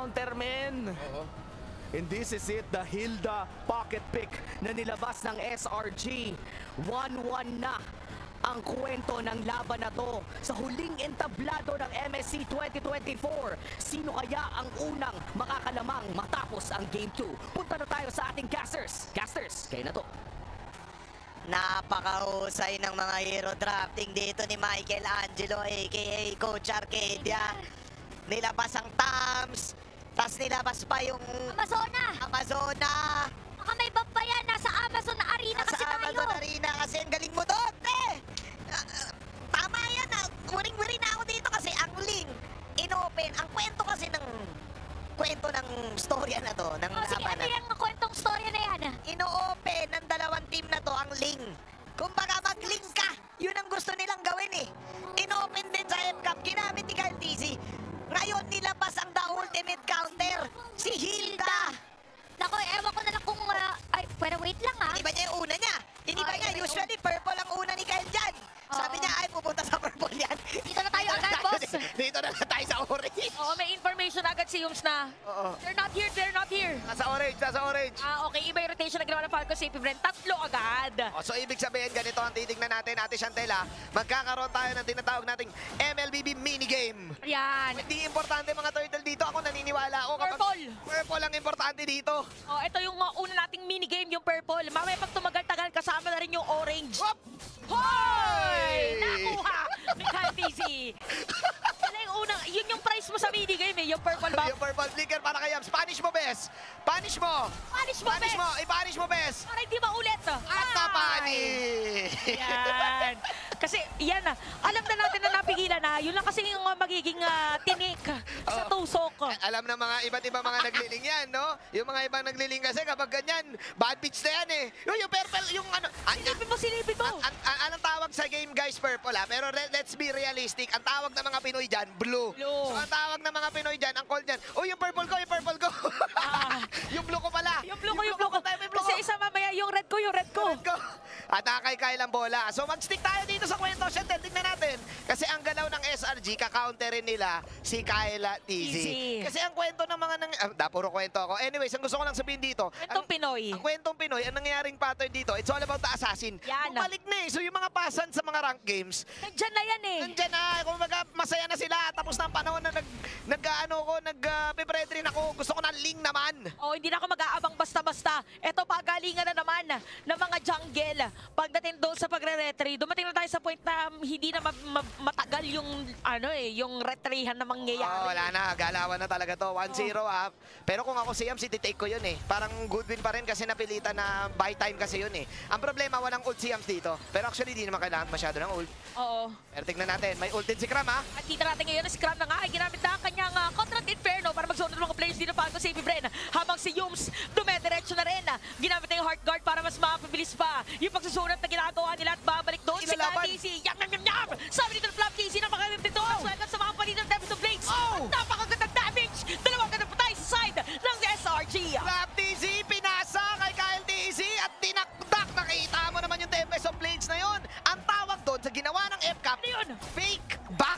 counter, men. And this is it, the Hilda pocket pick na nilabas ng SRG. 1-1 na ang kwento ng laban na to sa huling entablado ng MSC 2024. Sino kaya ang unang makakalamang matapos ang Game 2? Punta na tayo sa ating casters. Casters, kayo na to. Napakahusay ng mga hero drafting dito ni Michael Angelo aka Coach Arcadia. Nilabas ang Tams, tas nilabas pa yung Amazona. Baka may bab pa yan, nasa Amazon Arena kasi Sa tayo. Amazon Arena kasi ang galing mo doon, tama yan, Wuring-wuri na ako dito kasi ang link inopen. Ang kwento ng storya na to, ng Sige, laban ano yung kwentong storya na yan? ino-open ng dalawang team na to ang link. Kumbaga mag-link ka. Yun ang gusto nilang gawin eh. Ino-open din sa FCAP. Ginamit ni Kyle TC. Ngayon nilabas ang the ultimate counter. Si Hilda. Naku, ewan ko na lang kung... ay, pero wait lang Hindi ba niya yung una niya? Hindi ba niya? Usually purple ang una ni Kyle dyan. Sabi niya ay pupunta sa purple yan. Dito na tayo agad, boss. Dito na tayo sa orange. Oo, may information agad si Yums na. Oo. They're not here. Nasa orange, nasa orange. Okay, iba yung rotation na ginawa ng Falcon Safety Brand. Tatlo agad. So ibig sabihin ganito ang titignan natin, Ate Chantela. Magkakaroon tayo ng tinatawag nating MLBB minigame. Ayan. Hindi importante mga turtle dito. Ako naniniwala ako Purple. Purple ang importante dito. Oh, ito yung una nating minigame, yung purple. Mamaya pag tumagal-tagal, kasama na rin yung orange. Whoop! Hoy! Nakuha ni Kyle TC. Yan yung unang, yun yung price mo sa minigame eh, yung purple buff. Yung purple flicker para kay Yams. Punish mo, Bes! Punish mo! Punish mo, Punish Bes! mo! I-punish mo, Bes! Para hindi maulit. At napanish! Yan. Kasi yan na, alam na natin na napigilan na, yun lang kasi yung magiging tinik sa tusok. Alam na mga iba't ibang mga nagliling yan, no? Yung mga ibang nagliling kasi kapag ganyan, bad pitch na yan eh. Yung purple, yung ano... Silipin mo. Anong tawag sa game, guys, purple ha? Pero let's be realistic. Ang tawag ng mga Pinoy dyan, blue. So ang tawag ng mga Pinoy dyan, ang call dyan, oh, yung purple ko, yung purple ko. Yung blue ko pala. Yung blue ko. Kasi isa mamaya yung red ko. Atakay Kyle ang bola. So mag-stick tayo dito sa kwento. Siyempre, tignan natin. Kasi ang galaw ng SRG, kaka-counterin nila si Kyle TZ. Kasi ang kwento ng mga... puro kwento ako. Anyways, ang gusto ko lang sabihin dito, Kwentong Pinoy. ang kwentong Pinoy, ang nangyayaring pattern dito, it's all about the assassin. Yan. Bumalik na eh. So yung mga pasan sa mga rank games, Nandyan na yan eh. nandyan na. Kung masaya na sila. Tapos na ang panahon na nag-pre-train ako. Gusto ko ng link naman. Oh, hindi na ako mag-aabang basta-basta. Ito pagalingan na naman ng mga jungle. Pagdating doon sa pagre-retry, dumating na tayo sa point na hindi na matagal yung yung retryhan na mangyayari. Wala na. Galawan na talaga to. 1-0 ha. Pero kung ako si Yams, iti-take ko yun eh. Parang good win pa rin kasi napilitan na buy time kasi yun eh. Ang problema, walang ult si Yams dito. Pero actually, di naman kailangan masyado ng ult. Oo. Pero tignan natin. May ult din si Kram ha. At kita natin ngayon, si Kram na nga ay ginamit na ang kanyang Contract Inferno para mag-zone ng mga players dito pa sa Safety Brain. Habang si Yums, dumediretso na rin. Ginamit na yung Heart Guard para mas mapabilis pa yung pagsusunod na ginagawa nila at babalik doon si KTC. Yam! Sabi dito ng Flap KC na makalimit dito. Welcome sa mga palit ng Devils of Blades. Napakagandang damage. Dalawang gandang patay sa side ng SRG. Flap TZ, pinasa kay Kyle TZ at tinakdak. Nakita mo naman yung Tempest of Blades na yun. Ang tawag doon sa ginawa ng FCAP, Ano yun? fake back.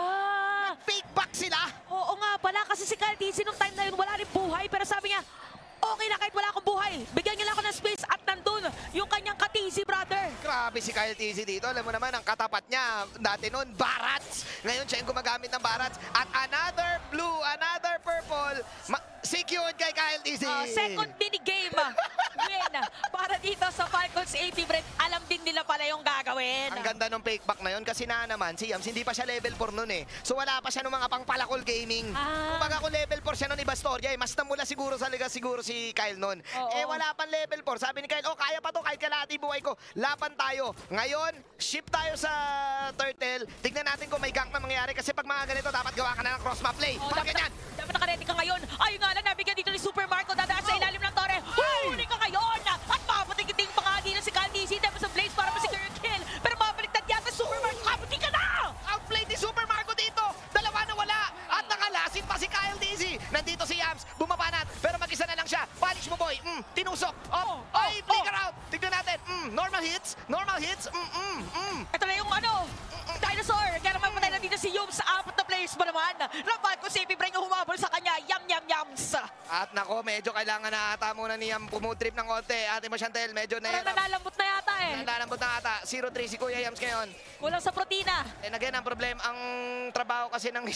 Fake back sila. Oo nga pala kasi si Kyle TC nung time na yun wala rin buhay pero sabi niya, okay na kahit wala akong buhay. Bigyan niya lang ako ng space at nandun yung kanyang ka-TC brother. Grabe si Kyle TZ dito. Alam mo naman, ang katapat niya dati noon, Barats. Ngayon siya yung gumagamit ng Barats. At another blue, another purple. Secured kay Kyle TZ. Second mini-game win para dito sa Falcons 80 Brent. Alam din nila pala yung gagawin. Ang ganda ng fake back na yun kasi naman si Yams, hindi pa siya level 4 noon eh. So wala pa siya ng mga pangpalakol gaming. Kumbaga kung level 4 siya noon, iba storya eh. Mas namula siguro sa liga siguro si Kyle noon. Wala pang level 4. Sabi ni Kyle, kaya pa to kahit kalahati buhay ko. Laban tayo. Ngayon, ship tayo sa Turtle. Tignan natin kung may gank na mangyayari kasi pag mga ganito, dapat gawa ka na ng cross map play. Dapat nakaready ka ngayon. Ayun nga lang, nabigyan dito ni Super Marco. Dadaan sa ilalim ng tore. Huli ka ngayon. At mapating-ting pa nga dito si Kyle TC. Tapos sa Blaze para ma-secure yung kill. Pero mabaliktad yata Super Marco. Kaputi ka na! Outplay ni Super Marco dito. Dalawa na wala. At nakalasin pa si Kyle TZ. Nandito si Yams. Bumabanat. Pero mag-isa na lang siya. Punish mo, boy. Tinusok. Flicker out. Tignan natin. Normal hits. Normal hits. Ito na yung dinosaur. Kaya naman patay na dito si Yums sa apat na players ba naman? Rafael ko si Brain yung humabol sa kanya. Yams. At nako, medyo kailangan na ata muna niyang pumutrip ng konti. Ate mo Chantel, medyo Parang nalalambot na yata eh. Nalalambot na ata. 0-3 si Kuya Yams ngayon. Kulang sa protina. And again, ang problema, ang trabaho kasi ng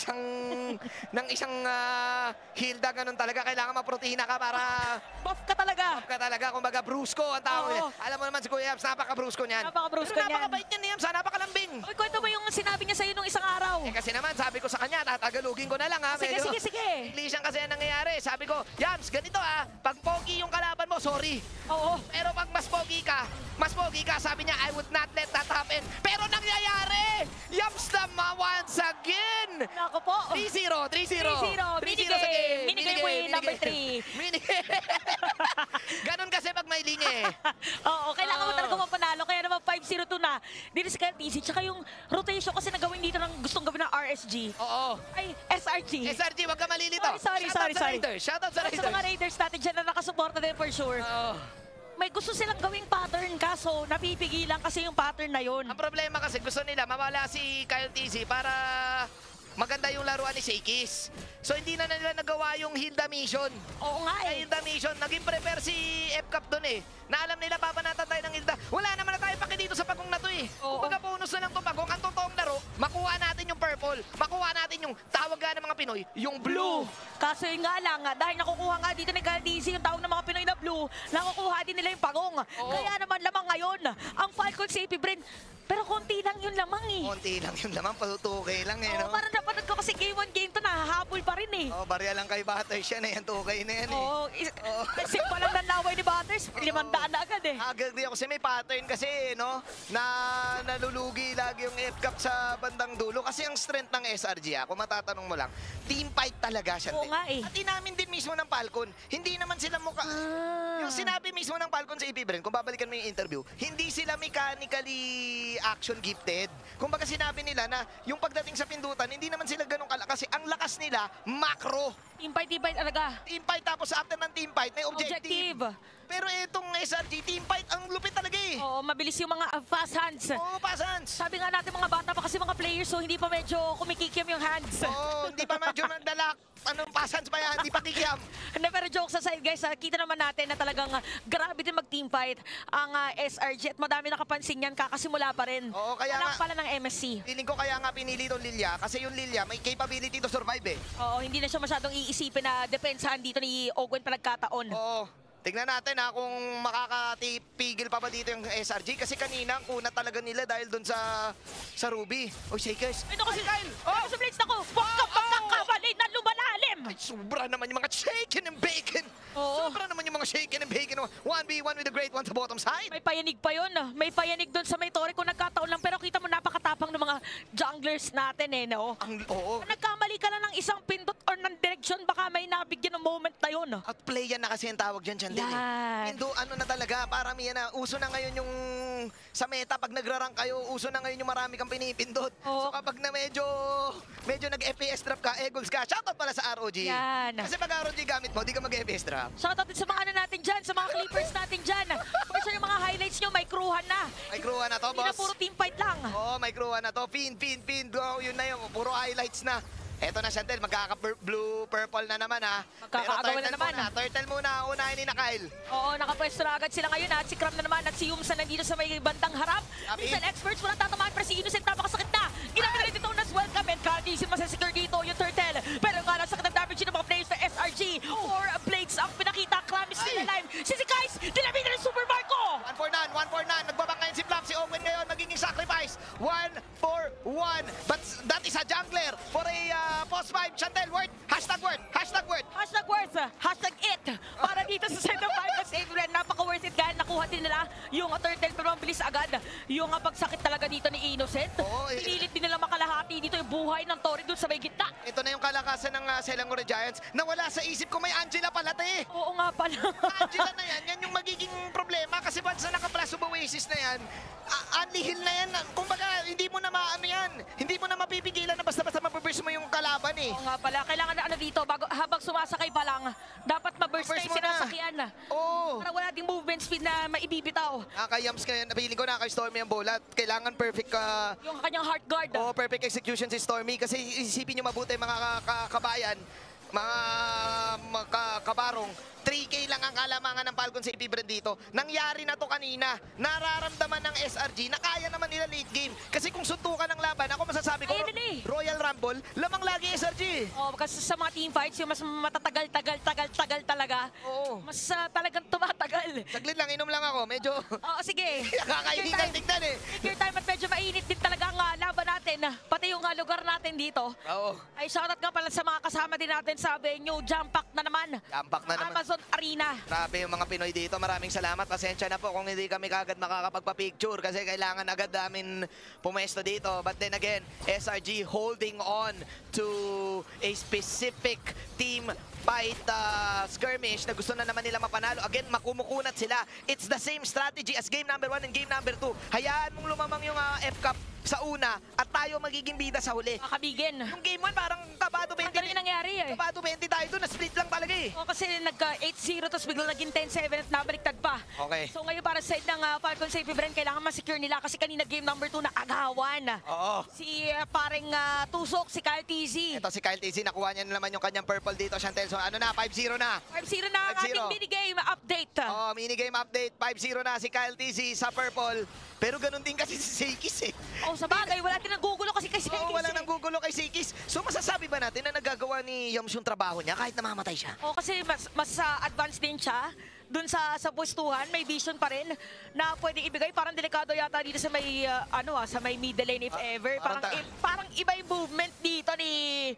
isang Hilda, ganun talaga. Kailangan maprotina ka para Buff ka talaga. kumbaga brusko ang tawag niya. Oo. Alam mo naman si Kuya Yams, napaka-brusko niyan. Napaka-brusko Pero niyan. napakabait niya ni Yams, napakalambing. Uy, kwento mo yung sinabi niya sa'yo nung isang araw. Eh kasi naman, sabi ko sa kanya, tatagalugin ko na lang ha. Sige, Medyo- sige. English ang kasi ang nangyayari. Sabi ko, Yams, ganito ha, pag pogi yung kalaban mo, sorry. Oo. Pero pag mas pogi ka, sabi niya, I would not let that happen. Pero nangyayari! Yams naman once again! Nako po. 3-0. 3-0. Minigame win, number 3. Minigame. Ganon kasi pag may linya eh. Oo, kailangan mo talaga mapanalo. Kaya naman 5-0-2 na. Dito si Kyle TC. Tsaka yung rotation kasi nagawin dito ng gustong gawin ng RSG. Oo. Ay, SRG. SRG, wag ka malilito. Sorry. Shoutout sa Sa Raiders. mga Raiders natin dyan na nakasuporta din for sure. Oo. May gusto silang gawing pattern kaso napipigilan kasi yung pattern na yun. Ang problema kasi gusto nila mawala si Kyle TC para maganda yung laruan ni Seikis. So hindi na nila nagawa yung Hilda mission. Oo nga eh. Hilda mission, naging prepare si FCAP doon eh. Na alam nila papanatan tayo ng Hilda. Wala naman na tayo paki dito sa pagong na to eh. Oo. Kumbaga bonus na lang to pagong. Ang totoong laro, makuha natin yung purple. Makuha natin yung tawag nga ng mga Pinoy, yung blue. Kaso yun nga lang, dahil nakukuha nga dito ni Galdizi yung tawag ng mga Pinoy na blue, nakukuha din nila yung pagong. Oo. Kaya naman lamang ngayon, ang Falcon si Brain. Pero konti lang yun lamang eh. Konti lang yun naman, patutukay lang eh. Oo, No? parang napanood ko kasi game 1, game 2, nahahabol pa rin eh. Oh, barya lang kay Butters yan eh. Yan, tukay na yan eh. Oo, Oo. kasi pa lang ng laway ni Butters, 500 na agad eh. Agree ako kasi may pattern kasi, no? Na nalulugi lagi yung FCAP sa bandang dulo. Kasi ang strength ng SRG, kung matatanong mo lang, team fight talaga siya. Oo nga eh. At inamin din mismo ng Falcon, hindi naman sila mukha... Yung sinabi mismo ng Falcon sa EP Bren, kung babalikan mo yung interview, hindi sila mechanically action gifted. Kumbaga sinabi nila na yung pagdating sa pindutan, hindi naman sila ganun kalakas. Kasi ang lakas nila, macro. Team fight talaga. Team fight, tapos after ng team fight, may objective. Objective. Pero itong SRG, team fight, ang lupit talaga eh. Oo, mabilis yung mga fast hands. Oo, pasans. Sabi nga natin mga bata pa kasi mga players so hindi pa medyo kumikikim yung hands. Oo, hindi pa medyo nagdalak. Anong pasans pa yan? Hindi pa kikiam. Hindi, pero jokes aside guys, kita naman natin na talagang grabe din mag-team fight ang SRG at madami nakapansin yan, kakasimula pa rin. Oo, kaya Alam nga- pala ng MSC. Feeling ko kaya nga pinili itong Lilia kasi yung Lilia may capability to survive eh. Oo, hindi na siya masyadong iisipin na depensahan dito ni Ogwen pa nagkataon. Oo. Tignan natin kung makakapigil pa ba dito yung SRG kasi kanina ang kuna talaga nila dahil doon sa Ruby. O Shakers. Ito kasi, Kyle! oh! Sa blades na ko, huwag ka magkakamali na lumalalim! Ay, sobra naman yung mga shaken and bacon. Oo. Sobra naman yung mga shaken and bacon. 1v1 with the great one sa bottom side. May payanig pa yun. May payanig doon sa may tore kung nagkataon lang. Pero kita mo napakatapang ng mga junglers natin eh, no? Oo. Kung nagkamali ka lang ng isang pindot or ng direksyon, baka may nabigyan ng moment na yun. Outplay yan na kasi yung tawag dyan, Chandel. Yan. Indo, ano na talaga, parang yan na, uso na ngayon yung sa meta, pag nagrarang kayo, uso na ngayon yung marami kang pinipindot. Oo. So kapag na medyo nag-FPS drop ka, goals ka, shoutout pala sa ROG. Yan. Kasi pag ROG gamit mo, di ka mag-FPS drop. Shoutout din sa mga ano natin dyan, sa mga clippers natin dyan. For sure yung mga highlights nyo, may crewhan na. May crewan na to, Hindi na boss. puro team fight lang. Oo, may crewan na to. Pin. Oh, yun na yung puro highlights na. Eto na, Chantel, magkaka-blue, purple na naman ha. Magkakaagawan na naman, ha? Turtle muna, unahin ni na Kyle. Oo, nakapwesto na agad sila ngayon at si Kram na naman at si Yumsa nandito sa may bandang harap. Sabi. Minsan experts walang tatamaan pero si Innocent napakasakit na. Ginamit na rin dito nas welcome and Kaldisin masasecure dito yung Turtle. Pero nga lang sakit ng damage ng mga players ng SRG. 4 blades ang pinakita. Kram is still Ay. alive. Si Kais, dinamit na rin Super Marco. 1 for none. Nagbabang ngayon si Flap, si Owen ngayon, magiging sacrifice. 1 for 1. But that is a jungler for a post 5. Chantel, word. Hashtag word. Hashtag worth, hashtag it. Para dito sa Center 5 at Save Red, napaka-worth it guys. Nakuha din nila yung Turtle pero ang bilis agad. Yung pagsakit talaga dito ni Innocent. Oo, eh. Pinilit din nila makalahati dito yung buhay ng Tori dun sa may gitna. Ito na yung kalakasan ng Selangor Giants. Nawala sa isip ko may Angela Palate. Oo nga pala. Angela na yan. Yan yung magiging problema kasi once na naka-plus of Oasis na yan, Unlihil na yan. Kumbaga, hindi mo na maano yan. Hindi mo na mapipigilan na basta-basta mapaburst mo yung kalaban eh. Oo nga pala, kailangan na ano dito, habang sumasakay pa lang, dapat maburst na Maburst yung mo na. sinasakyan. Oo. Para wala ding movement speed na maibibitaw. Nakaka-yams kaya, napiling ko nakaka-Stormy ang bola. Kailangan perfect ka. Yung kanyang heart guard. Perfect execution si Stormy. Kasi isipin nyo mabuti mga kabayan, mga kabarong, 3K lang ang kalamangan ng Falcons sa Brand dito. Nangyari na to kanina. Nararamdaman ng SRG na kaya naman nila late game. Kasi kung suntukan ng laban, ako masasabi ko, Ayun din eh. Royal Rumble, lamang lagi SRG. Oh, kasi sa mga team fights, yung mas matatagal talaga. Oo. Mas talagang tumatagal. Saglit lang, inom lang ako. Medyo Oo, sige. nakakainin ng tignan eh. Take your time at medyo mainit din talaga ang laban natin. Pati yung lugar natin dito. Oo. Ay, shoutout nga pala sa mga kasama din natin sa venue. Jump pack na naman. Tampak na naman. Amazon Arena. Grabe yung mga Pinoy dito. Maraming salamat. Pasensya na po kung hindi kami kagad makakapagpa-picture kasi kailangan agad namin pumesto dito. But then again, SRG holding on to a specific team fight skirmish na gusto na naman nila mapanalo. Again, makumukunat sila. It's the same strategy as game number 1 and game number 2. Hayaan mong lumamang yung F-Cup sa una at tayo magiging bida sa huli. Makabigin. Yung game 1 parang kabado 20. Ganun yung nangyari eh. Kabado 20 tayo doon. Na-split lang talaga eh. O kasi nagka 8-0 tapos biglang naging 10-7 at nabaliktad pa. Okay. So ngayon para sa side ng Falcon Safety Brand, kailangan ma-secure nila kasi kanina game number 2 na agawan. Oo. Si paring Tusok, si Kyle TZ. Ito si Kyle TZ, nakuha niya na naman yung kanyang purple dito, Chantel. So ano na, 5-0 na. 5-0 na ang 5-0. ating minigame update. Oh, minigame update, 5-0 na si Kyle TZ sa purple. Pero ganun din kasi si Seikis eh. Oh, sa bagay, wala din nanggugulo kasi kasi Oo, wala nang gugulo kay Seikis. So masasabi ba natin na nagagawa ni Yams yung trabaho niya kahit namamatay siya? Oh, kasi mas advanced din siya. Dun sa pwestuhan, may vision pa rin na pwedeng ibigay. Parang delikado yata dito sa may sa may middle lane if ever. Parang iba yung movement dito ni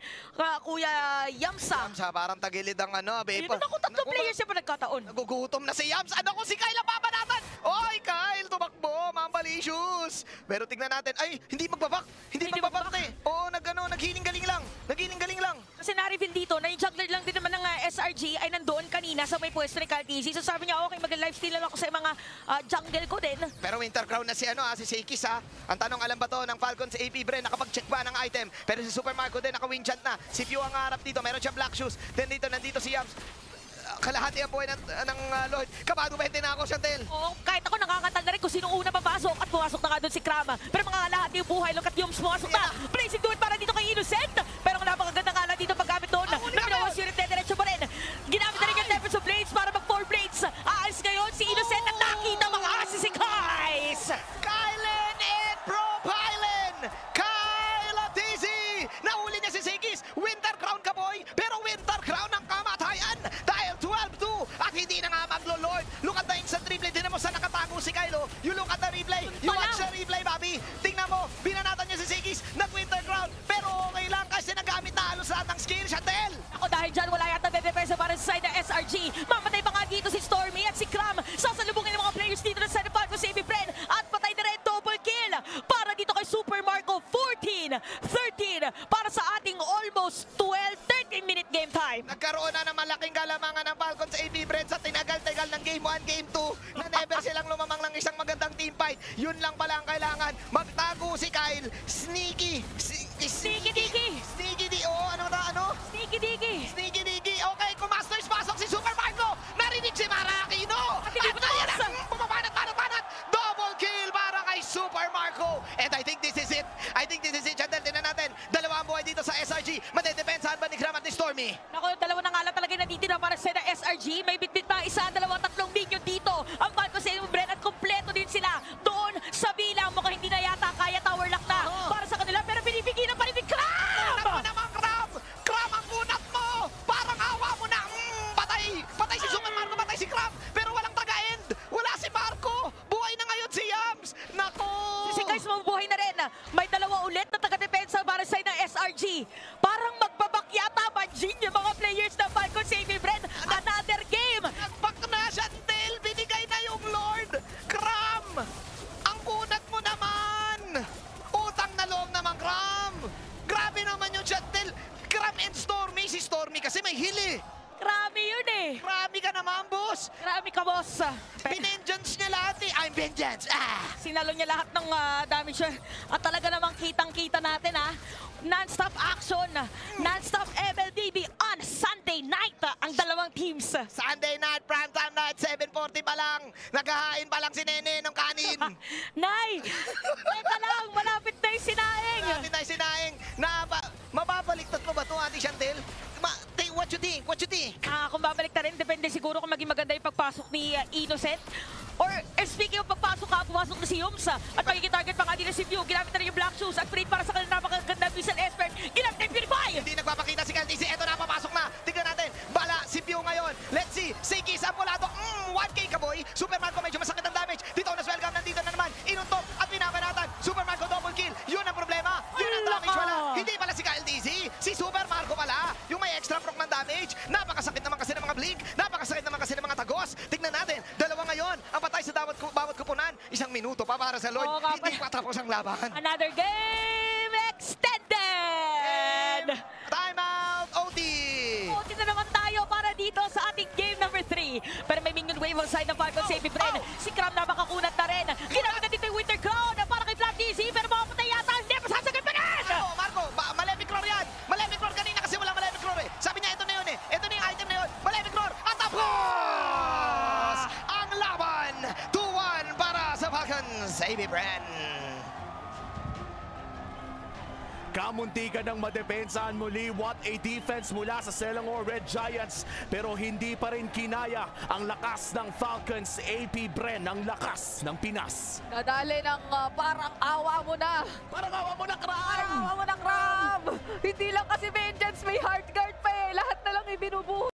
Kuya Yamsa. Yams ha, parang tagilid ang Hindi ako tatlo players siya pa nagkataon. Nagugutom na si Yams. Ano kung si Kyle ang babanatan? Oy, Kyle, tumakbo. Mambalicious. Pero tignan natin. Ay, hindi magbabak. Hindi magbabak eh. Oo, naghiling-galing lang. Naghiling-galing lang. Kasi na-reveal dito na yung jungler lang din naman ng SRG ay nandoon kanina sa may pwesto ni Kyle TZ. So sabi niya, okay, mag-lifesteal lang ako sa mga jungle ko din. Pero Winter Crown na si si Seikis ha. Ang tanong, alam ba to ng Falcons AP Bren, nakapag-check ba ng item? Pero si Super Marco din, naka-winchant na. Si Pew ang harap dito, meron siyang black shoes. Then nandito si Yams. Kalahati ang buhay ng Lloyd. Kabado 20 na ako, Chantel. Oo, kahit ako nakakanta na rin kung sino una papasok at pumasok na nga doon si Krama. Pero mga lahat yung buhay, look at Yums pumasok na. Placing do it para dito kay Innocent. Pero ang napakaganda nga lang dito paggamit doon. Naminawas yun, diretso pa rin. Ginamit na rin yung Tempest of Blades para mag-4 blades. Aalis ngayon si Innocent at nakita mga asi si Kais. Kylen and Propilen! Kyle TZ! Nahuli niya si Seikis. Winter Crown ka, boy. Pero Winter Crown ang kamatayan. Dahil 12-2 at hindi na nga maglo-lord. Look at the instant replay. Tingnan mo saan nakatago si Kylo. You look at the replay. You watch the replay, Bobby. Tingnan mo, binanatan niya si Seikis. Nag-Winter Crown. Pero okay lang kasi nagamit na halos lahat ng skill, Chantel. Ako dahil dyan, wala yata dedepensa para sa side ng SRG. Mamatay pa nga dito si Stormy at si Kram. Sasalubungin ng mga players dito ng Side Falcon Safety Brand. At patay na rin, double kill. Para dito kay Super Marco, 14-13. Para sa ating almost 13-minute game time. Nagkaroon na ng malaking kalamangan ng Falcons sa AP Brent sa tinagal-tagal ng Game 1, Game 2 na never silang lumamang ng isang magandang team fight. Yun lang pala ang kailangan. Magtago si Kyle. Sneaky. Sneaky Dicky. Sneaky di. Oh, ano na? Ano? Sneaky Dicky. Sneaky Diggy. Okay, kung Masters pasok si Super Marco. Narinig si Marakino. At hindi pa ayan tapos. na. Pumapanat. Double kill para kay Super Marco. And I think this is it. Chantel, tinan natin. Dalawa ang buhay dito sa SRG. Madedepensahan ba ni Kram at ni Stormy? Naku, dalawa na nga lang talaga natitira para sa SRG. May bitbit pa isa, dalawa, tatlong minion dito. Ang Falcon sa Brand at kompleto din sila. Doon sa bilang, mukhang hindi na yata kaya tower lock na para sa kanila. Pero binibigilan pa rin ni Kram! Ano naman, Kram? Kram, ang kunat mo! Parang awa mo na! Patay! Patay si Super Marco, patay si Kram! Pero walang taga-end! Wala si Marco! Buhay na ngayon si Yams! Nako! Si guys, mabubuhay na rin. May dalawa ulit na taga-depensa para sa ng SRG. Parang magbabak yata, Manjin, yung mga players ng Falcon Safety Brand. Another game! Nagback na! Grabe ka naman, boss! Grabe ka, boss. Pinenjance niya lahat eh. I'm vengeance! Sinalo niya lahat ng damage. At talaga namang kitang-kita natin, non-stop action, non-stop MLBB on Sunday night. Ang dalawang teams. Sunday night, primetime night, 7:40 pa lang. Naghahain pa lang si Nene ng kanin. Nay! Teka lang, malapit na yung sinaing. Malapit na yung sinaing. Mababaliktad mo ba ito, Ate Chantel? What you think? What you think? Kung babalik na rin, depende siguro kung maging maganda yung pagpasok ni Innocent. Or speaking of pagpasok pumasok na si Yums. At magiging target pa nga din na si View. Ginamit na rin yung Black Shoes. At free para sa kanilang napakaganda Visual Esper. Ginamit na yung Purify! Hindi nagpapakita si Caltisi. Ito na, papasok na. Tignan natin. Bala si View ngayon. Let's see. Seiki sa Polato. 1K Kaboy. Super Marco medyo masakit ang damage. Dito na Swelgam. Nandito na naman. Inuntok at pinabanatan. Super Marco double kill. Yun ang problema. Yun ang damage wala. Hindi pala si Caltisi. Si Super Marco pala. Yung may extra proc ng damage. Napakasakit naman kasi ng mga blink. Napakasakit naman kasi ng mga tagos. Tignan natin. Dalawa ngayon. Ang patay sa bawat kupunan. 1 minuto pa para sa Lloyd. Hindi pa tapos ang laban. Another game extended! Time out, OT! OT na naman tayo para dito sa ating game number 3. Pero may minion wave on side ng Falcon Safety Friend. Si Cram na makakunat na rin. Ginamit na dito yung Winter Crown para kay Flat DC. Pero makapatay yata. Hindi, masasagad pa rin! Marco, Malefic Roar yan! Malefic Roar kanina kasi wala Malefic Roar eh. Sabi niya, ito na yun eh. Ito na yung item na yun. Malefic Roar! At tapos! Ang laban! 2-1 para sa Falcons. Safety Friend. Kamuntikan ng madepensahan muli, what a defense mula sa Selangor Red Giants. Pero hindi pa rin kinaya ang lakas ng Falcons. AP Bren, ang lakas ng Pinas. Nadali ng parang awa mo na. Parang awa mo na, Kram! Parang awa mo na, Kram! Hindi lang kasi vengeance, may heart guard pa eh. Lahat na lang ibinubuo.